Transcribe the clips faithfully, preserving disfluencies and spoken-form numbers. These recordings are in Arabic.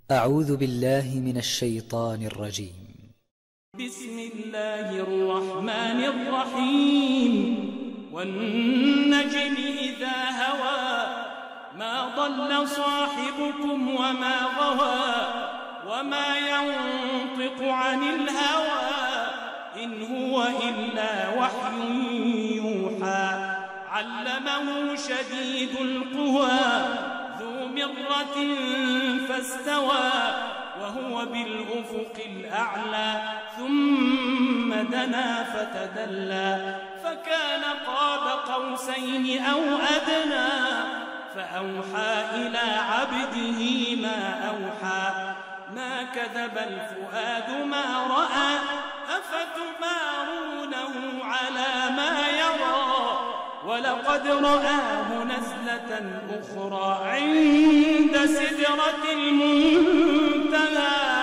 أعوذ بالله من الشيطان الرجيم. بسم الله الرحمن الرحيم. والنجم إذا هوى ما ضل صاحبكم وما غوى وما ينطق عن الهوى إن هو إلا وحي يوحى علمه شديد القوى ذو مرة فاستوى وهو بالأفق الأعلى ثم دنا فتدلى فكان قاب قوسين أو أدنى فأوحى إلى عبده ما أوحى ما كذب الفؤاد ما رأى أفتمارونه على ما يرى ولقد رآه نزلة أخرى عند سدرة المنتهى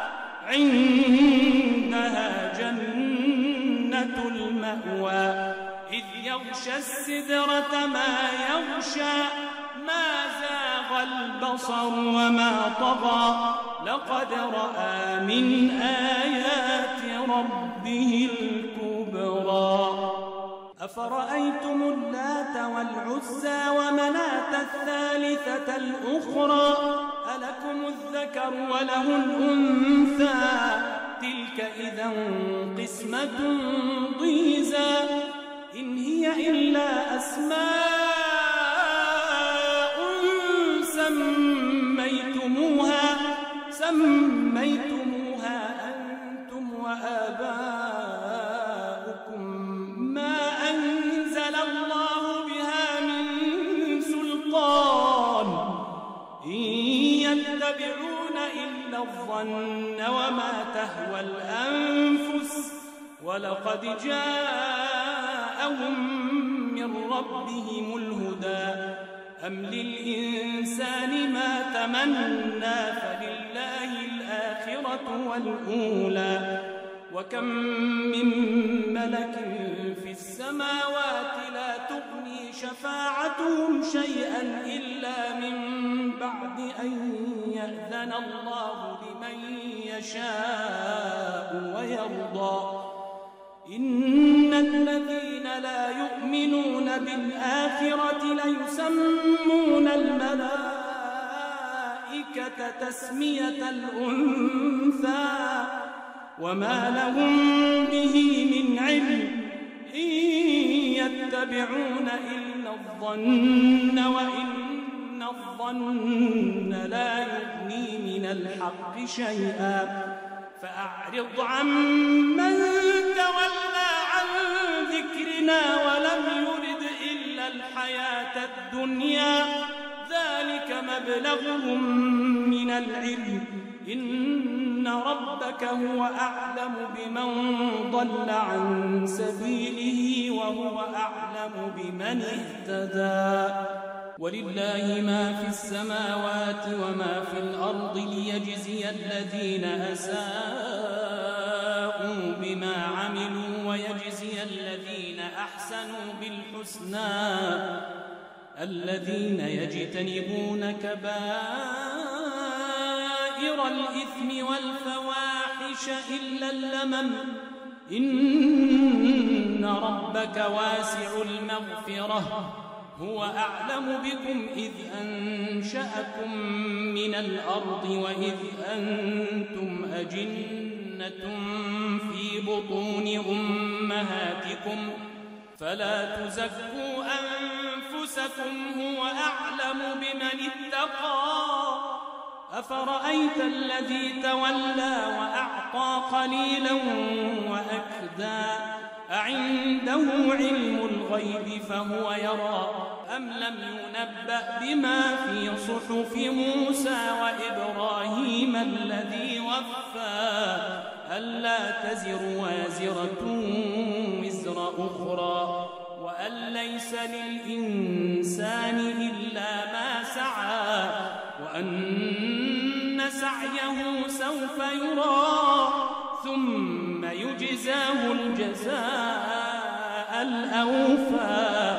عندها جنة المأوى إذ يغشى السدرة ما يغشى ما زاغ البصر وما طغى لقد رأى من آيات ربه الكبرى أفرأيتم اللات والعزى ومناة الثالثة الأخرى ألكم الذكر وله الأنثى تلك إذا قسمة ضيزى إن هي إلا أسماء سميتموها سميتموها أنتم وآباؤكم ما أنزل الله بها من سلطان إن يتبعون إلا الظن وما تهوى الأنفس ولقد جاءهم من ربهم الهدى أم للإنسان ما تمنى فلله الآخرة والأولى وكم من ملك في السماوات لا تغني شفاعتهم شيئا إلا من بعد أن يأذن الله لمن يشاء ويرضى إن الذين لا يؤمنون بالآخرة ليسمون الملائكة تسمية الأنثى وما لهم به من علم إن يتبعون إلا الظن وإن الظن لا يغني من الحق شيئا فأعرض عمن تولى عن ذكرنا ولم يرد إلا الحياة الدنيا ذلك مبلغهم من العلم إن ربك هو أعلم بمن ضل عن سبيله وهو أعلم بمن اهتدى ولله ما في السماوات وما في الأرض ليجزي الذين أساءوا بما عملوا ويجزي الذين أحسنوا بالحسنى الذين يجتنبون كبائر الإثم والفواحش إلا اللمم إن ربك واسع المغفرة هو أعلم بكم إذ أنشأكم من الأرض وإذ أنتم أجنة في بطون أمهاتكم فلا تزكوا أنفسكم هو أعلم بمن اتقى أفرأيت الذي تولى وأعطى قليلا وأكدى أعنده علم الغيب فهو يرى أم لم ينبأ بما في صحف موسى وإبراهيم الذي وفى ألا تزر وازرة وزر أخرى وأن ليس للإنسان إلا ما سعى وأن سعيه سوف يرى ثم يجزاه الجزاء الأوفى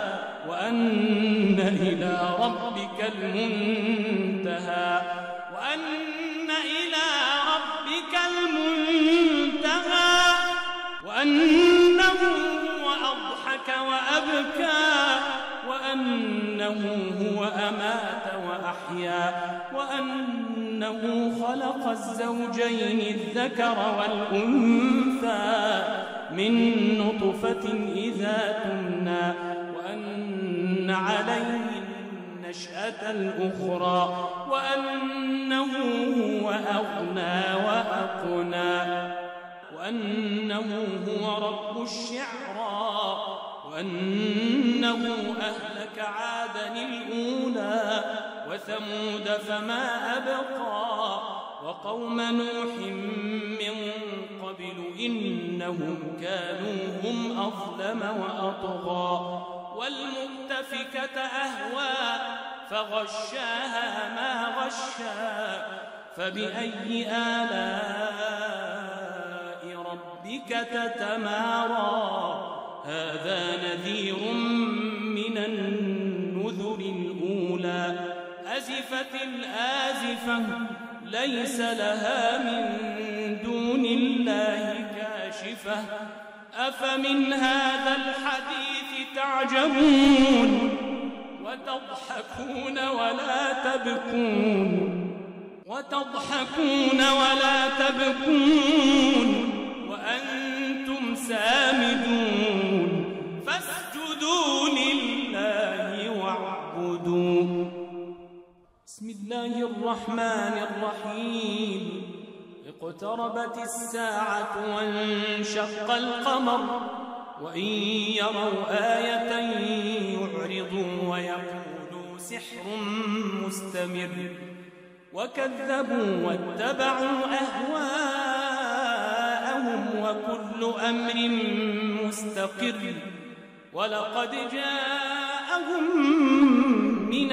وأن إلى ربك المنتهى وأن إلى ربك المنتهى وأنه هو أضحك وأبكى وأنه هو أمات وأحيا وأنه خلق الزوجين الذكر والأنثى من نطفة إذا تمنى وأن عليه النشأة الأخرى وأنه هو أغنى وأقنى وأنه هو رب الشعرى وأنه أهلك عادا الأولى وثمود فما أبقى وقوم نوح من قبل إنهم كانوا هم أظلم وأطغى والمؤتفكة أهوى فغشاها ما غشا فبأي آلاء ربك تتمارى هذا نذير من النذر الأولى أزفت الآزفة ليس لها من دون الله كاشفة أفمن هذا الحديث تعجبون وتضحكون ولا تبكون وتضحكون ولا تبكون وأنتم سامدون فاسجدوا لله واعبدوا. بسم الله الرحمن الرحيم. اقتربت الساعة وانشق القمر وإن يروا آية يعرضوا ويقولوا سحر مستمر وكذبوا واتبعوا أهواءهم وكل أمر مستقر ولقد جاءهم من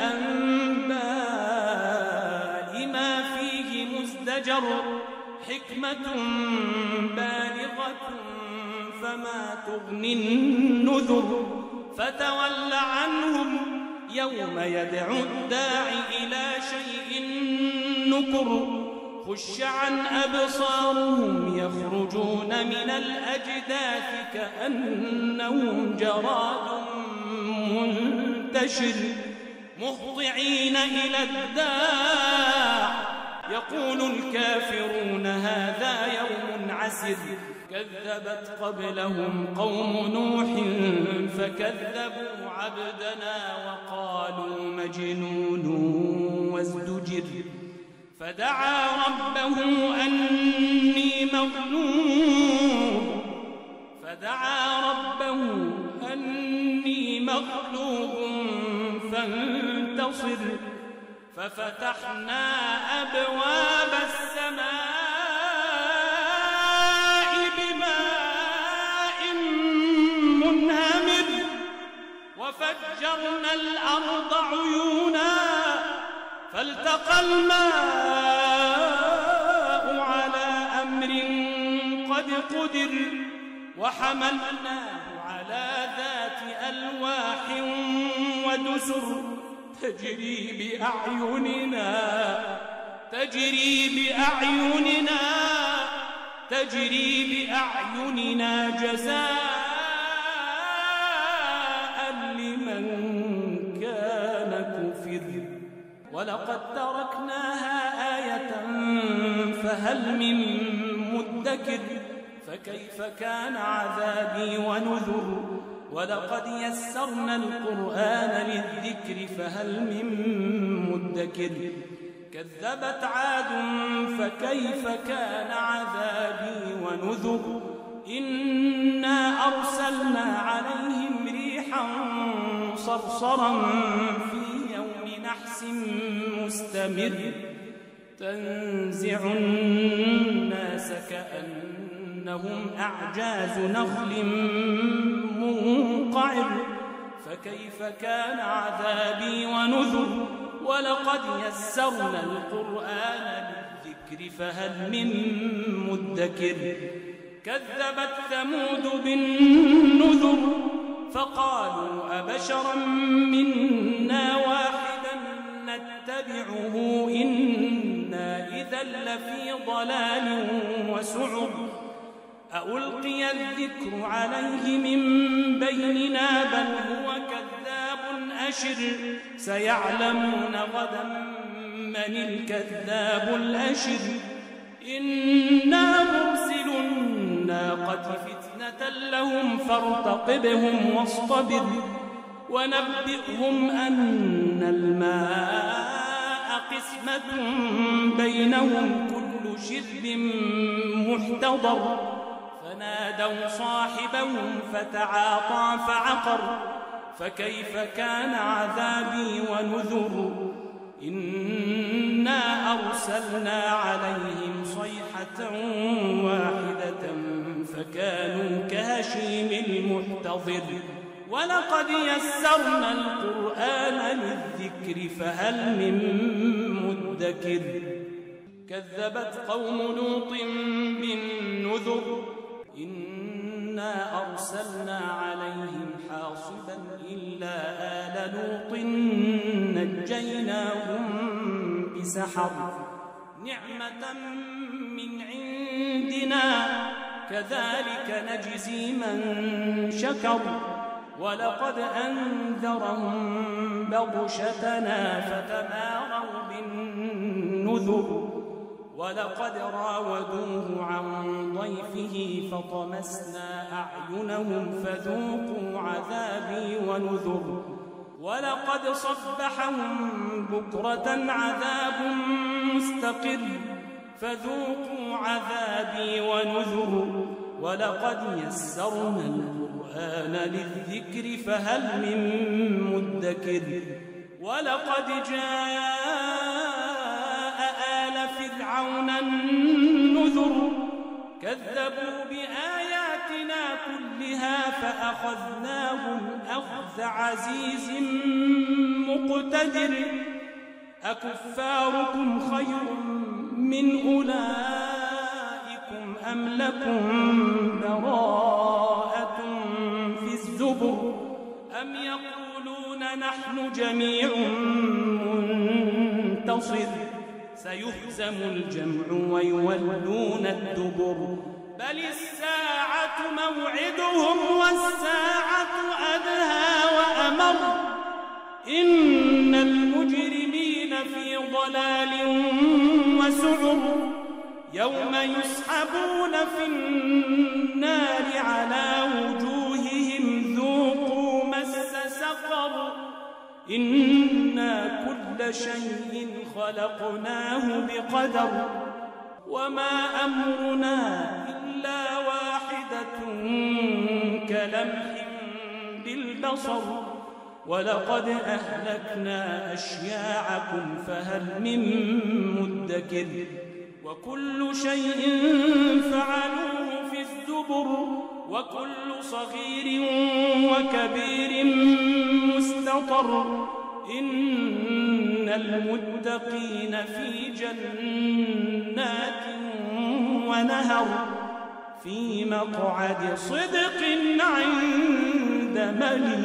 الأنباء ما فيه مزدجر حكمة بالغة فما تغني النذر فتول عنهم يوم يدعو الداع إلى شيء نكر خش عن أبصارهم يخرجون من الأجداث كأنهم جراد منتشر مهطعين إلى الداع يقول الكافرون هذا يوم عسر كذبت قبلهم قوم نوح فكذبوا عبدنا وقالوا مجنون وازدجر فدعا ربه أني مغلوب فدعا ربه أني مغلوب فانتصر ففتحنا أبواب السماء بماء منهمر وفجرنا الأرض عيونا فالتقى الماء على أمر قد قدر وحملناه على ذات ألواح ودسر تجري بأعيننا تجري بأعيننا تجري بأعيننا جزاء لمن كان كفر ولقد تركناها آية فهل من مدكر فكيف كان عذابي ونذر ولقد يسرنا القرآن للذكر فهل من مدكر كذبت عاد فكيف كان عذابي ونذر إنا أرسلنا عليهم ريحا صرصرا في يوم نحس مستمر تنزع الناس كأنهم أعجاز نخل منقعر فكيف كان عذابي ونذر ولقد يسرنا القرآن للذكر فهل من مدكر كذبت ثمود بالنذر فقالوا أبشرا منا واحدا نتبعه إنا إذا إذا لفي ضلال وسعر أألقي الذكر عليه من بيننا بل هو كذاب أشر سيعلمون غدا من الكذاب الأشر إنا مرسل الناقة فتنة لهم فارتقبهم واصطبر ونبئهم أن الماء قسمة بينهم كل شرب محتضر فنادوا صاحبهم فتعاطى فعقر فكيف كان عذابي ونذر إنا أرسلنا عليهم صيحة واحدة فكانوا كهشيم المحتضر ولقد يسرنا القرآن للذكر فهل من مدكر كذبت قوم لوط بالنذر إنا أرسلنا عليهم حاصبا إلا آل لوط نجيناهم بسحر نعمة من عندنا كذلك نجزي من شكر ولقد أنذرهم بطشتنا فتماروا بالنذر ولقد راودوه عن ضيفه فطمسنا أعينهم فذوقوا عذابي ونذر ولقد صبحهم بكرة عذاب مستقر فذوقوا عذابي ونذر ولقد يسرنا القرآن للذكر فهل من مدكر ولقد جاء آل فرعون النذر كذبوا بآياتنا كلها فأخذناهم أخذ عزيز مقتدر أكفاركم خير من أولئكم أم لكم براءة في الزبر أم يقولون نحن جميع منتصر سيهزم الجمع ويولون الدبر بل الساعة موعدهم والساعة أدهى وأمر إن المجرمين في ضلال وسعر يوم يسحبون في النار على وجوههم ذوقوا مس سقر إنا كل شيء خلقناه بقدر وما أمرنا إلا واحدة كلمح بالبصر ولقد أهلكنا أشياعكم فهل من مدكر وكل شيء فعلوه في الزبر وكل صغير وكبير مستطر إن المتقين في جنات ونهر في مقعد صدق عند ملك